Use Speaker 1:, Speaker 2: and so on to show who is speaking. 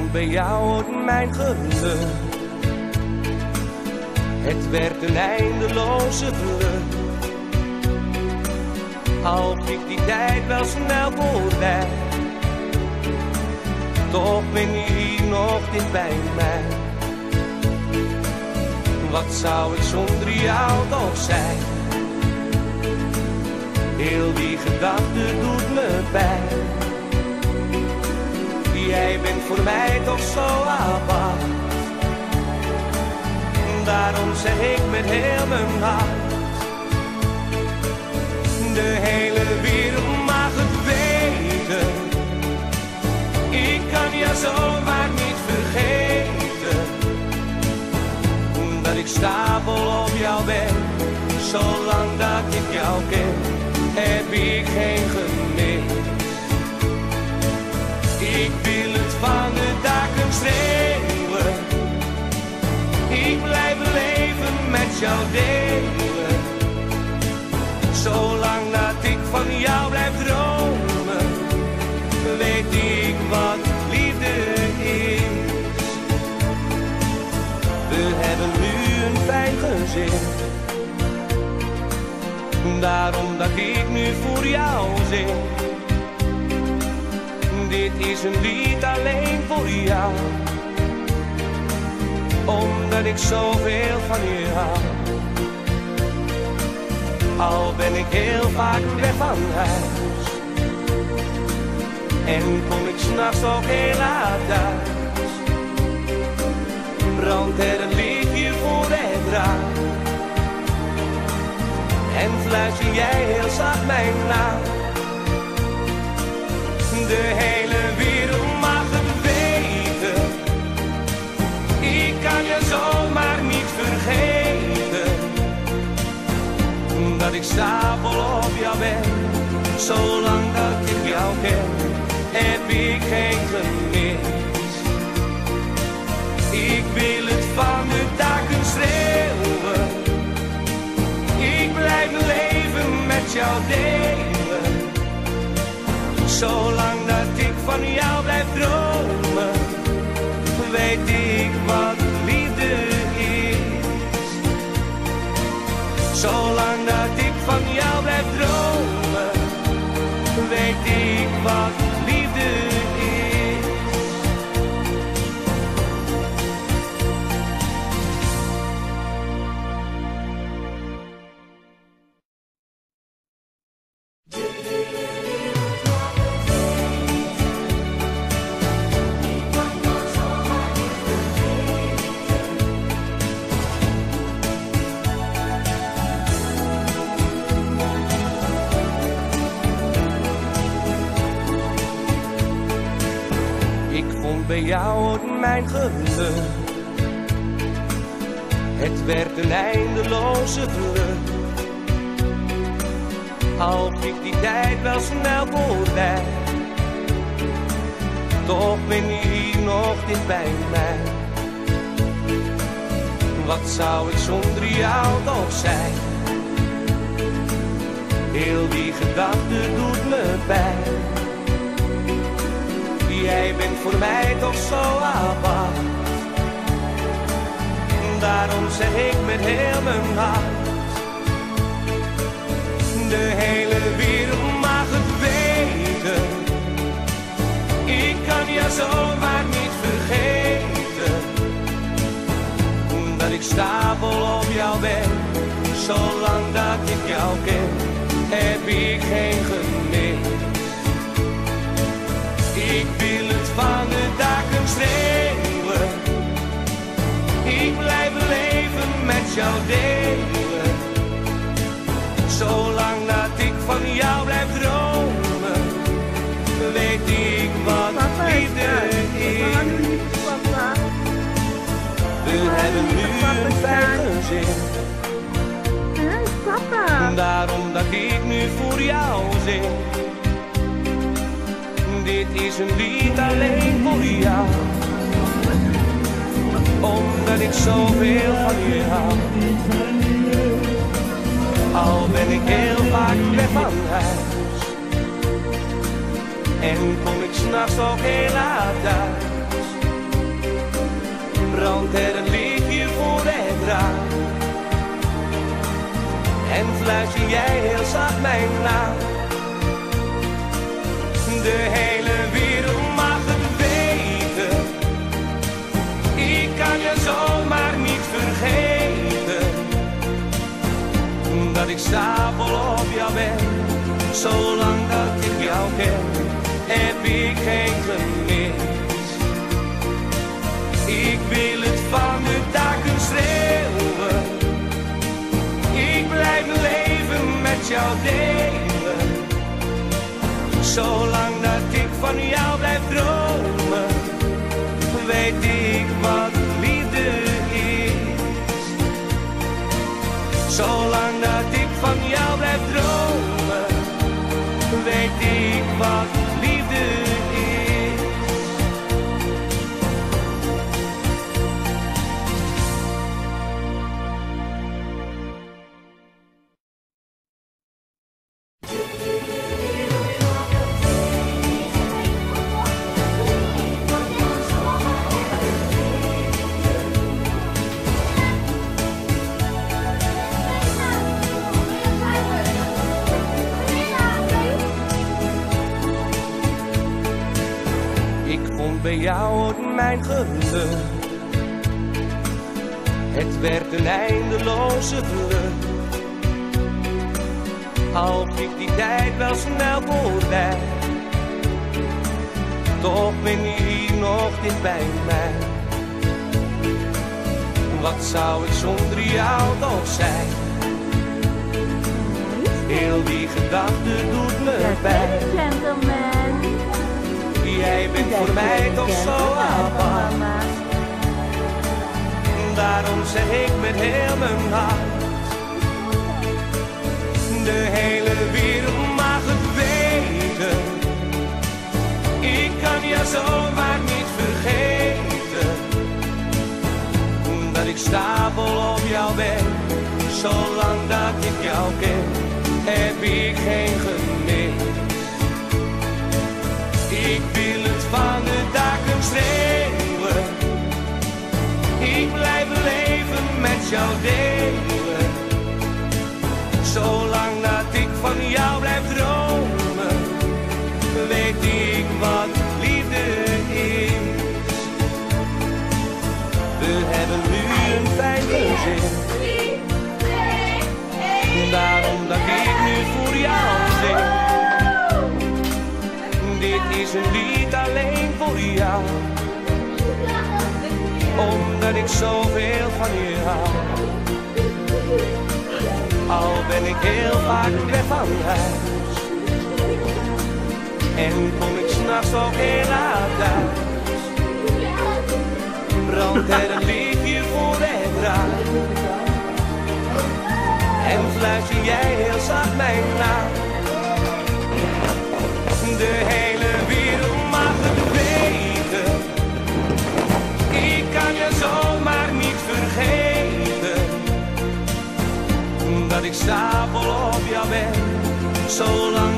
Speaker 1: vond bij jou mijn geluk. Het werd een eindeloze vlucht. Al vliegt die tijd wel snel voorbij, toch ben je hier nog dicht bij mij. Wat zou ik zonder jou toch zijn? Heel die gedachte doet me pijn. Jij bent voor mij toch zo apart. Daarom zeg ik met heel mijn hart: de hele wereld mag het weten. Ik kan jou zomaar niet vergeten. Dat ik stapel op jou ben. Zolang dat ik jou ken, heb ik geen gemis. Ik wil het van de daken schreeuwen. Ik blijf leven met jou delen. Zolang dat ik van jou blijf dromen, weet ik wat liefde is. We hebben nu een fijn gezin, daarom dat ik nu voor jou zing. Dit is een lied alleen voor jou, omdat ik zoveel van je hou. Al ben ik heel vaak weg van huis en kom ik 's nachts ook heel laat thuis, brandt er een lichtje voor het raam en fluister jij heel zacht mijn naam. De hele wereld mag het weten. Ik kan je zomaar niet vergeten. Dat ik stapel op jou ben. Zolang dat ik jou ken, heb ik geen gemis. Ik wil het van de daken schreeuwen. Ik blijf leven met jou delen. Zolang dat ik van jou blijf dromen, weet ik wat liefde is. Zolang dat ik van jou blijf dromen, weet ik wat liefde is. Bij jou mijn geluk. Het werd een eindeloze vlucht. Al vliegt die tijd wel snel voorbij, toch ben je hier nog dicht bij mij. Wat zou ik zonder jou toch zijn? Heel die gedachte doet me pijn. Jij bent voor mij toch zo apart. Daarom zeg ik met heel mijn hart: de hele wereld mag het weten. Ik kan jou zomaar niet vergeten. Dat ik stapel op jou ben. Zolang dat ik jou ken, heb ik geen gemis. Ik wil het van de daken schreeuwen. Ik blijf leven met jou delen. Zolang dat ik van jou blijf dromen, weet ik wat liefde is. We hebben nu een fijn gezin, daarom dat ik nu voor jou zing. Dit is een lied alleen voor jou, omdat ik zoveel van je hou. Al ben ik heel vaak weg van huis en kom ik 's nachts ook heel laat thuis, brandt er een lichtje voor het raam. En fluister jij heel zacht mijn naam. De hele wereld mag het weten. Ik kan je zomaar niet vergeten. Dat ik stapel op jou ben. Zolang dat ik jou ken, heb ik geen gemis. Ik wil het van de daken schreeuwen. Ik blijf mijn leven met jou delen. Zolang dat ik van jou blijf dromen, weet ik wat liefde is. Zolang dat ik van jou blijf dromen, weet ik wat liefde is. Bij jou wordt mijn geluk. Het werd een eindeloze vlucht. Al vliegt die tijd wel snel voorbij, toch ben je hier nog dicht bij mij. Wat zou ik zonder jou toch zijn? Heel die gedachte doet me pijn. Jij bent voor mij toch zo apart. Daarom zeg ik met heel mijn hart. De hele wereld mag het weten. Ik kan jou zomaar niet vergeten. Dat ik stapel op jou ben. Zolang dat ik jou ken, heb ik geen gemis. Ik wil het van de daken schreeuwen. Ik blijf leven met jou delen. Zolang dat ik van jou blijf dromen, weet ik wat liefde is. We hebben nu een fijn gezin. Daarom dat ik nu voor jou zing. Dit is een lied alleen voor jou, omdat ik zoveel van je hou. Al ben ik heel vaak weg van huis en kom ik 's nachts ook heel laat thuis, brandt er een lichtje voor het raam. En fluister jij heel zacht mijn naam. De hele wereld mag het weten. Ik kan je zomaar niet vergeten. Dat ik stapel op jou ben. Zolang